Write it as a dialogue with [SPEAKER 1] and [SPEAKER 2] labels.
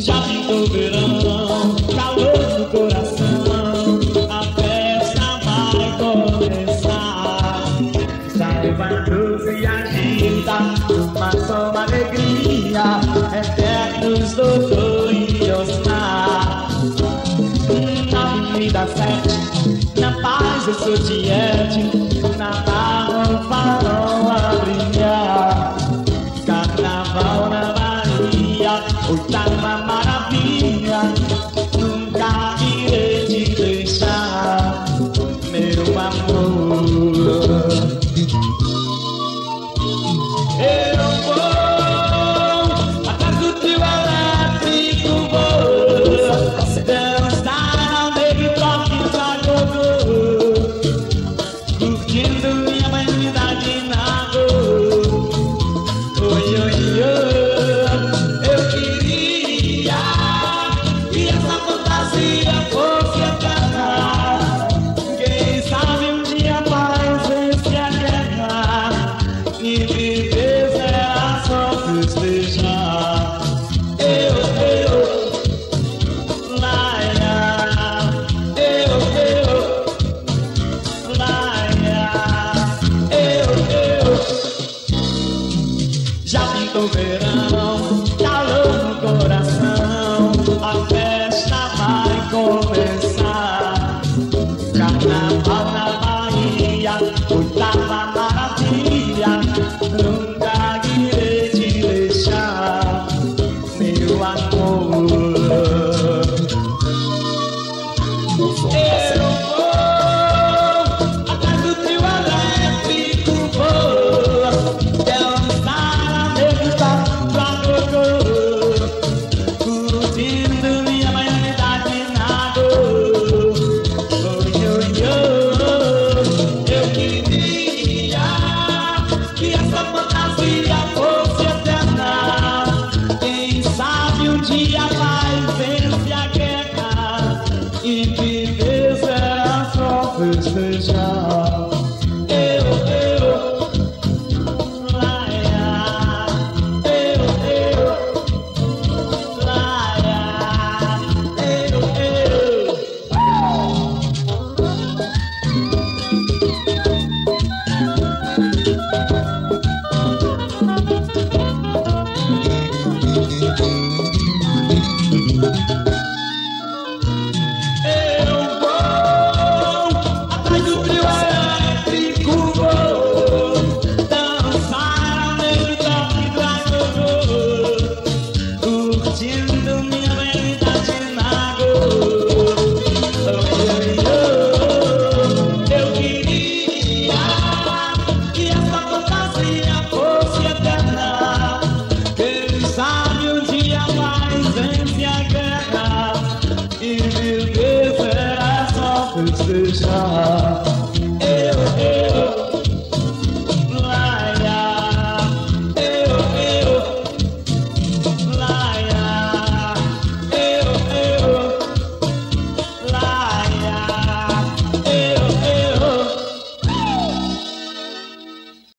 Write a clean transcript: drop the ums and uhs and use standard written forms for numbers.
[SPEAKER 1] Já pintou o verão, calor no coração, a festa vai começar. Saiba doce e agita, uma só alegria, eternos doutor e Oscar. Na Avenida 7, na paz eu sou Tiete, na barra o farol a brilhar. Carnaval na Bahia, oitava maravilha, nunca irei te deixar, meu amor. Eu vou atrás do trio elétrico, vou dançar, baby, toque pra gogô, curtindo minha vanidade na rua. Oi, oi, oi, eu queria que essa fantasia fosse eterna. Quem sabe um dia paz vence a guerra e viver será só festejar. Laia, laia, já pintou o verão, calor no coração, a festa vai começar. Carnaval na Bahia, oitava maravilha, nunca irei te deixar, meu amor. Eu vou atrás do trio elétrico, vou dançar, degustar pra gogô, curtindo minha maioridade na dor. Oi, oi, oi, eu queria que essa fantasia fosse eterna. Quem sabe um dia vai vencer a guerra e viver será só festejar. Laia, laia,